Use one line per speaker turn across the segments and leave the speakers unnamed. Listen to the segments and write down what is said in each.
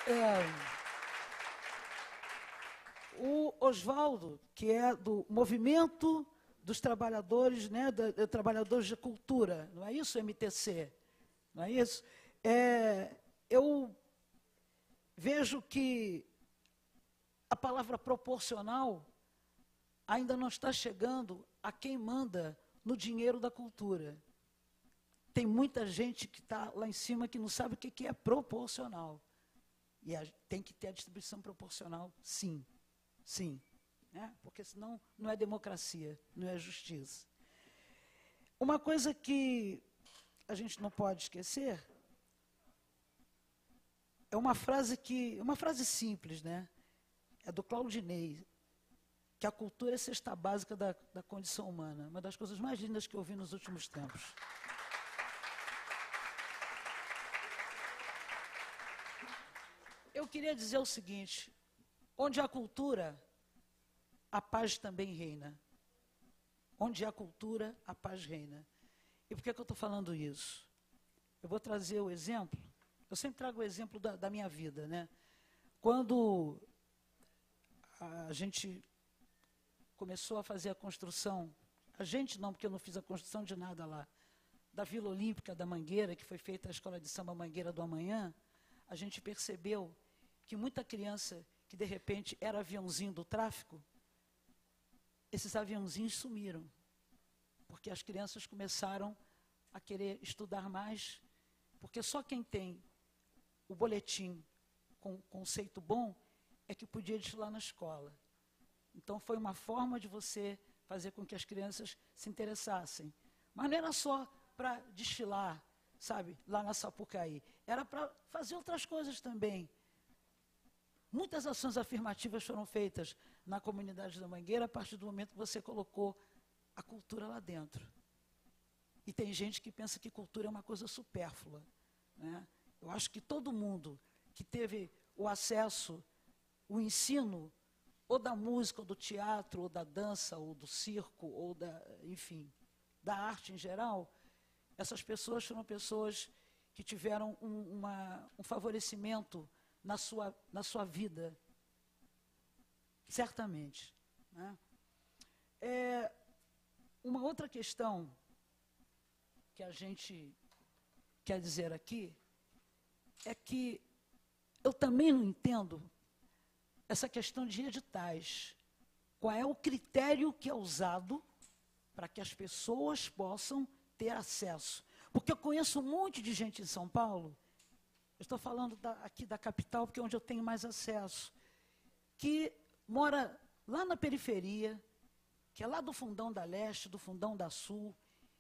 É, o Oswaldo, que é do Movimento dos Trabalhadores, né, Trabalhadores de Cultura, não é isso, MTC? Não é isso? Eu vejo que a palavra proporcional ainda não está chegando a quem manda no dinheiro da cultura. Tem muita gente que está lá em cima que não sabe o que é proporcional. E tem que ter a distribuição proporcional, sim. Sim. Né? Porque senão não é democracia, não é justiça. Uma coisa que a gente não pode esquecer é uma frase simples, né? É do Claudinei, que a cultura é a cesta básica da condição humana. Uma das coisas mais lindas que eu vi nos últimos tempos. Eu queria dizer o seguinte: onde há cultura, a paz também reina. Onde há cultura, a paz reina. E por que eu estou falando isso? Eu vou trazer o exemplo, eu sempre trago o exemplo da minha vida, né? Quando a gente começou a fazer a construção, a gente não, porque eu não fiz a construção de nada lá, da Vila Olímpica da Mangueira, que foi feita a Escola de Samba Mangueira do Amanhã, a gente percebeu que muita criança que, de repente, era aviãozinho do tráfico, esses aviãozinhos sumiram, porque as crianças começaram a querer estudar mais, porque só quem tem o boletim com conceito bom é que podia desfilar na escola. Então, foi uma forma de você fazer com que as crianças se interessassem. Mas não era só para desfilar, sabe, lá na Sapucaí. Era para fazer outras coisas também. Muitas ações afirmativas foram feitas na comunidade da Mangueira a partir do momento que você colocou a cultura lá dentro. E tem gente que pensa que cultura é uma coisa supérflua, né? Eu acho que todo mundo que teve o acesso, o ensino, ou da música, ou do teatro, ou da dança, ou do circo, ou enfim, da arte em geral, essas pessoas foram pessoas que tiveram um favorecimento na sua vida, certamente. Né? Uma outra questão que a gente quer dizer aqui é que eu também não entendo essa questão de editais. Qual é o critério que é usado para que as pessoas possam ter acesso? Porque eu conheço um monte de gente em São Paulo, eu estou falando aqui da capital, porque é onde eu tenho mais acesso, que mora lá na periferia, que é lá do Fundão da Leste, do Fundão da Sul.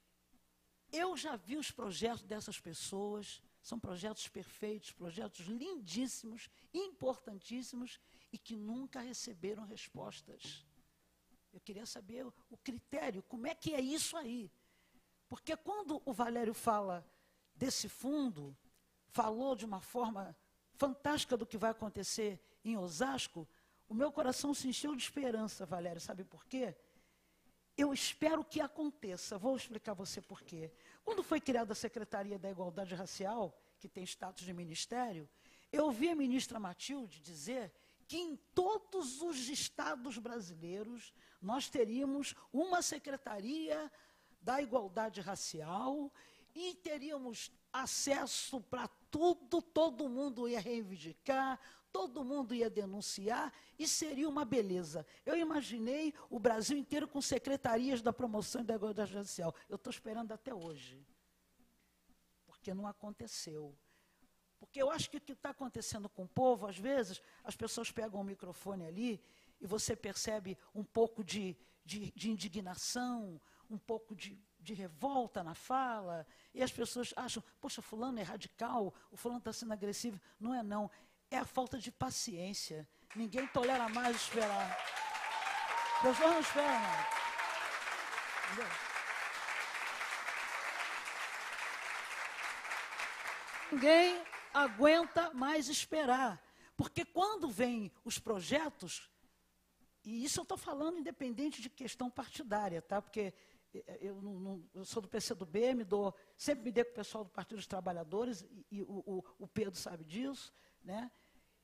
Eu já vi os projetos dessas pessoas, são projetos perfeitos, projetos lindíssimos, importantíssimos, e que nunca receberam respostas. Eu queria saber o critério, como é que é isso aí? Porque quando o Valério fala desse fundo, falou de uma forma fantástica do que vai acontecer em Osasco, o meu coração se encheu de esperança, Valério, sabe por quê? Eu espero que aconteça, vou explicar a você por quê. Quando foi criada a Secretaria da Igualdade Racial, que tem status de ministério, eu ouvi a ministra Matilde dizer que em todos os estados brasileiros nós teríamos uma Secretaria da Igualdade Racial e teríamos acesso para tudo, todo mundo ia reivindicar, todo mundo ia denunciar e seria uma beleza. Eu imaginei o Brasil inteiro com secretarias da promoção e da igualdade racial. Eu estou esperando até hoje, porque não aconteceu. Porque eu acho que o que está acontecendo com o povo, às vezes, as pessoas pegam o microfone ali e você percebe um pouco de indignação, um pouco de revolta na fala, e as pessoas acham, poxa, fulano é radical, o fulano está sendo agressivo. Não é não, é a falta de paciência. Ninguém tolera mais esperar. As pessoas não esperam mais. Entendeu? Ninguém aguenta mais esperar. Porque quando vêm os projetos, e isso eu estou falando independente de questão partidária, tá? Porque eu sou do PCdoB, sempre me dei com o pessoal do Partido dos Trabalhadores, e o Pedro sabe disso, né?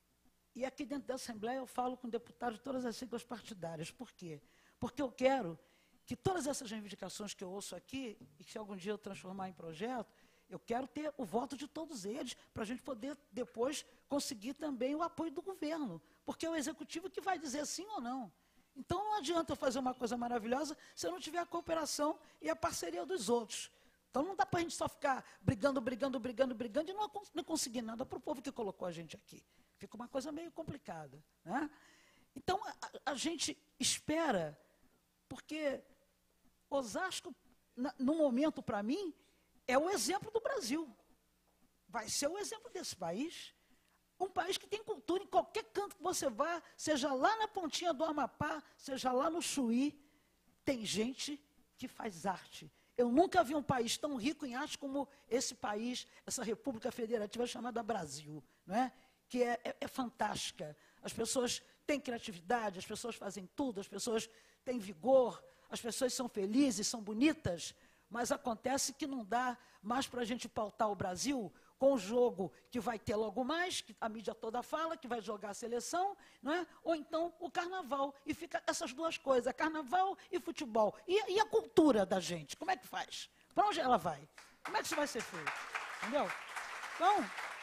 E aqui dentro da Assembleia eu falo com deputados de todas as siglas partidárias. Por quê? Porque eu quero que todas essas reivindicações que eu ouço aqui, e que se algum dia eu transformar em projeto, eu quero ter o voto de todos eles, para a gente poder depois conseguir também o apoio do governo, porque é o executivo que vai dizer sim ou não. Então não adianta eu fazer uma coisa maravilhosa se eu não tiver a cooperação e a parceria dos outros. Então não dá para a gente só ficar brigando e não conseguir nada para o povo que colocou a gente aqui. Fica uma coisa meio complicada, né? Então a gente espera, porque Osasco, no momento, para mim, é o exemplo do Brasil. Vai ser o exemplo desse país. Um país que tem cultura em qualquer canto que você vá, seja lá na pontinha do Amapá, seja lá no Chuí, tem gente que faz arte. Eu nunca vi um país tão rico em arte como esse país, essa República Federativa chamada Brasil, não é? Que é fantástica. As pessoas têm criatividade, as pessoas fazem tudo, as pessoas têm vigor, as pessoas são felizes, são bonitas, mas acontece que não dá mais para a gente pautar o Brasil com o jogo que vai ter logo mais, que a mídia toda fala, que vai jogar a seleção, não é? Ou então o carnaval. E fica essas duas coisas, carnaval e futebol. E a cultura da gente, como é que faz? Para onde ela vai? Como é que isso vai ser feito? Entendeu? Então,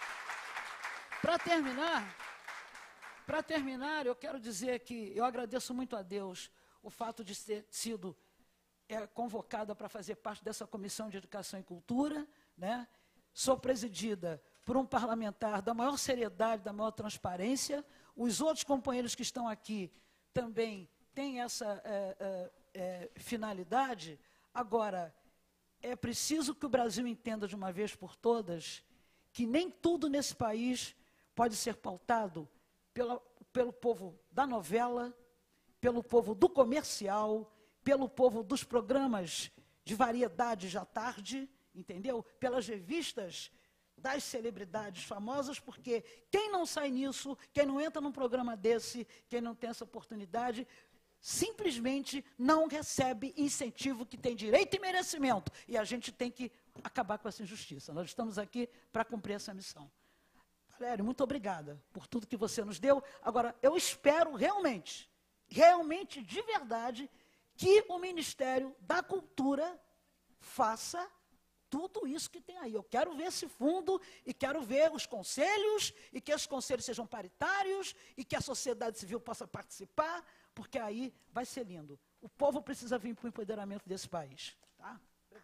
para terminar, eu quero dizer que eu agradeço muito a Deus o fato de ter sido convocada para fazer parte dessa Comissão de Educação e Cultura, né? Sou presidida por um parlamentar da maior seriedade, da maior transparência. Os outros companheiros que estão aqui também têm essa finalidade. Agora, é preciso que o Brasil entenda de uma vez por todas que nem tudo nesse país pode ser pautado pelo povo da novela, pelo povo do comercial, pelo povo dos programas de variedades à tarde, entendeu? Pelas revistas das celebridades famosas, porque quem não sai nisso, quem não entra num programa desse, quem não tem essa oportunidade, simplesmente não recebe incentivo que tem direito e merecimento. E a gente tem que acabar com essa injustiça. Nós estamos aqui para cumprir essa missão. Valério, muito obrigada por tudo que você nos deu. Agora, eu espero realmente, de verdade, que o Ministério da Cultura faça tudo isso que tem aí. Eu quero ver esse fundo e quero ver os conselhos, e que os conselhos sejam paritários, e que a sociedade civil possa participar, porque aí vai ser lindo. O povo precisa vir para o empoderamento desse país. Tá?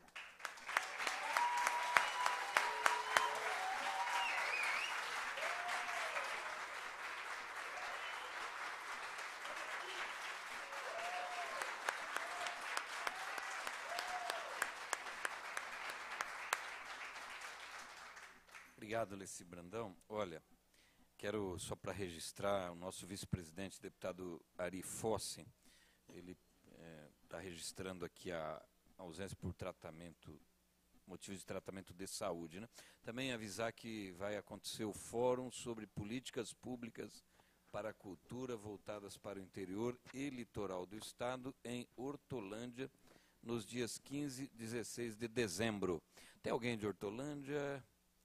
Obrigado, Leci Brandão. Olha, quero só para registrar o nosso vice-presidente, deputado Ari Fossi, ele está registrando aqui a ausência por tratamento, motivos de tratamento de saúde, né? Também avisar que vai acontecer o fórum sobre políticas públicas para a cultura voltadas para o interior e litoral do estado em Hortolândia, nos dias 15 e 16 de dezembro. Tem alguém de Hortolândia?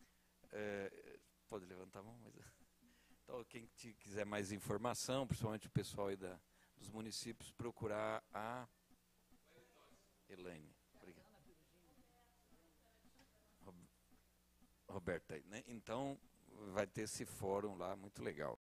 Pode levantar a mão, mas... Então, quem quiser mais informação, principalmente o pessoal aí dos municípios, procurar a Elaine. Obrigado. Roberta, né? Então, vai ter esse fórum lá, muito legal.